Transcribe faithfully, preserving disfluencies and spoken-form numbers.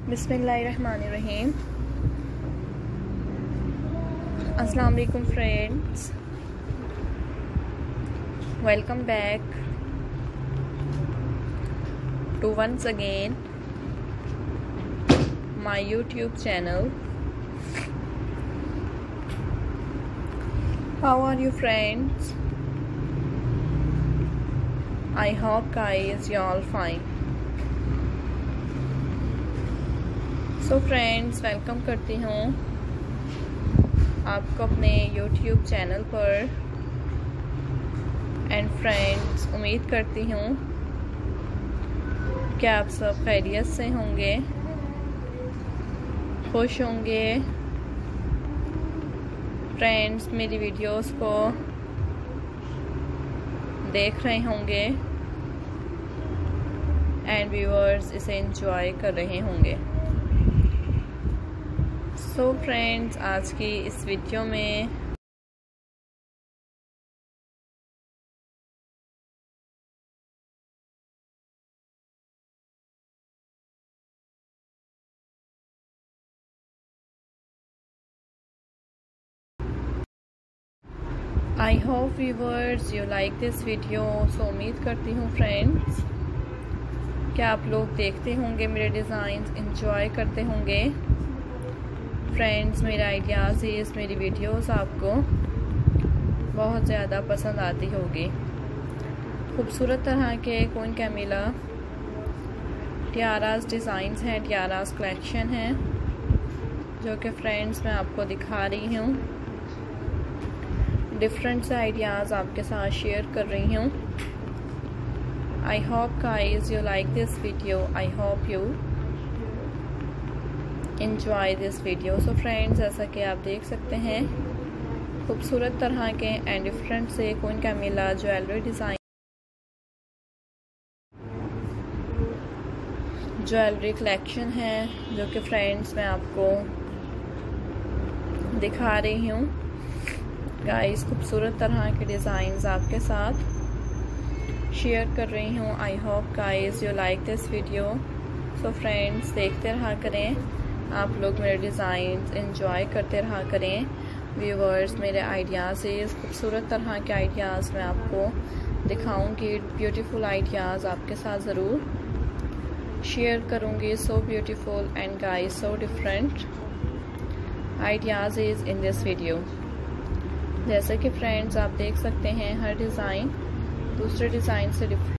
बिस्मिल्लाहिर्रहमानिर्रहीम। अस्सलाम वालेकुम friends, welcome back to once again my YouTube channel. How are you friends? I hope guys you all fine. So friends, welcome करती हूँ आपको अपने YouTube channel पर। एंड फ्रेंड्स, उम्मीद करती हूँ कि आप सब खैरियत से होंगे, खुश होंगे। फ्रेंड्स, मेरी वीडियोस को देख रहे होंगे एंड व्यूअर्स इसे एंजॉय कर रहे होंगे। सो so फ्रेंड्स, आज की इस वीडियो में I hope viewers you like this video. So उम्मीद करती हूँ फ्रेंड्स कि आप लोग देखते होंगे मेरे डिज़ाइंस, एंजॉय करते होंगे। फ्रेंड्स, मेरे आइडियाज़ इस मेरी वीडियोस आपको बहुत ज़्यादा पसंद आती होगी। खूबसूरत तरह के कोइन कैमिला टियारास डिज़ाइंस हैं, टियारास कलेक्शन है जो कि फ्रेंड्स मैं आपको दिखा रही हूँ। डिफरेंट से आइडियाज़ आपके साथ शेयर कर रही हूँ। I hope guys you like this video. I hope you enjoy this video। So friends, जैसा कि आप देख सकते हैं, खूबसूरत तरह के एंड डिफरेंट से कोइन कैमिला ज्वेलरी डिज़ाइन ज्वेलरी कलेक्शन है जो कि फ्रेंड्स मैं आपको दिखा रही हूँ। गाइस, खूबसूरत तरह के डिज़ाइंस आपके साथ शेयर कर रही हूँ। I hope guys you like this video. So friends, देखते रहा करें आप लोग मेरे डिज़ाइंस, एंजॉय करते रहा करें। व्यूवर्स, मेरे आइडियाज़ इस खूबसूरत तरह के आइडियाज़ मैं आपको दिखाऊंगी। ब्यूटीफुल आइडियाज़ आपके साथ ज़रूर शेयर करूंगी। So beautiful and guys so different ideas is in this video. जैसे कि फ्रेंड्स आप देख सकते हैं, हर डिज़ाइन दूसरे डिज़ाइन से डिफरेंट